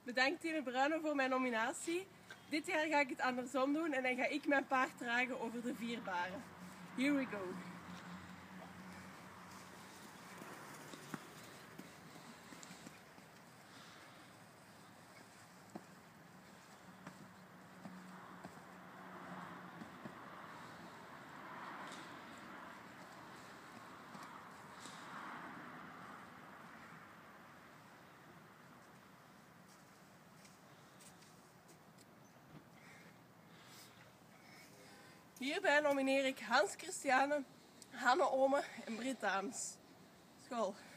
Bedankt Tine Bruinen voor mijn nominatie. Dit jaar ga ik het andersom doen en dan ga ik mijn paard dragen over de 4 baren. Here we go. Hierbij nomineer ik Hans Christiane, Hanne Ome en Britt Daams. School.